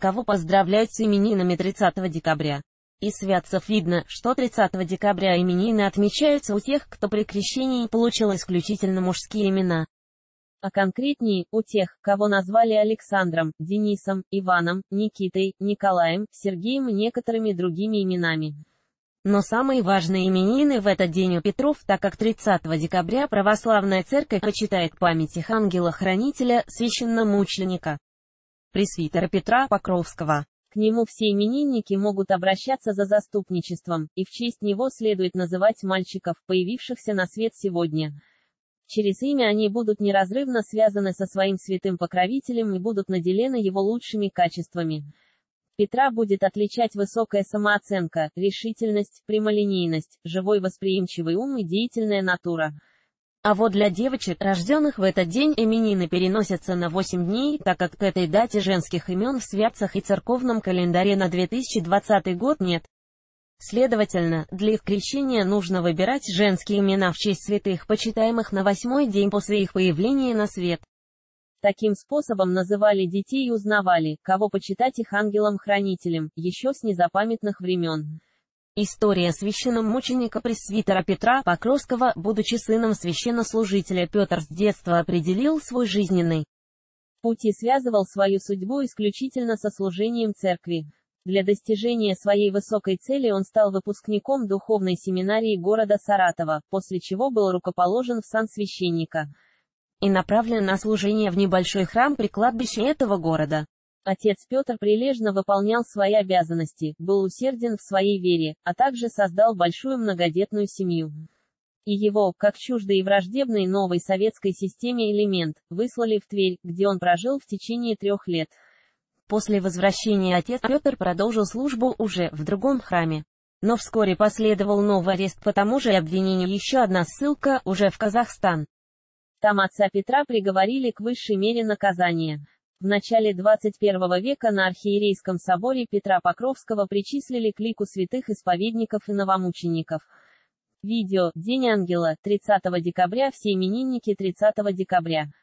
кого поздравляют с именинами 30 декабря. Из святцев видно, что 30 декабря именины отмечаются у тех, кто при крещении получил исключительно мужские имена. А конкретнее, у тех, кого назвали Александром, Денисом, Иваном, Никитой, Николаем, Сергеем и некоторыми другими именами. Но самые важные именины в этот день у Петров, так как 30 декабря православная церковь почитает память их ангела-хранителя, священномученика, пресвитера Петра Покровского. К нему все именинники могут обращаться за заступничеством, и в честь него следует называть мальчиков, появившихся на свет сегодня. Через имя они будут неразрывно связаны со своим святым покровителем и будут наделены его лучшими качествами. Петра будет отличать высокая самооценка, решительность, прямолинейность, живой восприимчивый ум и деятельная натура. А вот для девочек, рожденных в этот день, именины переносятся на 8 дней, так как к этой дате женских имен в святцах и церковном календаре на 2020 год нет. Следовательно, для их крещения нужно выбирать женские имена в честь святых, почитаемых на 8-й день после их появления на свет. Таким способом называли детей и узнавали, кого почитать их ангелом-хранителем, еще с незапамятных времен. История священномученика пресвитера Петра Покровского. Будучи сыном священнослужителя, Петр с детства определил свой жизненный путь и связывал свою судьбу исключительно со служением церкви. Для достижения своей высокой цели он стал выпускником духовной семинарии города Саратова, после чего был рукоположен в сан священника и направлен на служение в небольшой храм при кладбище этого города. Отец Петр прилежно выполнял свои обязанности, был усерден в своей вере, а также создал большую многодетную семью. И его, как чуждый и враждебный новой советской системе элемент, выслали в Тверь, где он прожил в течение 3 лет. После возвращения отец Петр продолжил службу уже в другом храме. Но вскоре последовал новый арест по тому же обвинению, еще одна ссылка, уже в Казахстан. Там отца Петра приговорили к высшей мере наказания. В начале 21 века на архиерейском соборе Петра Покровского причислили к лику святых исповедников и новомучеников. Видео «День ангела», 30 декабря. Все именинники 30 декабря.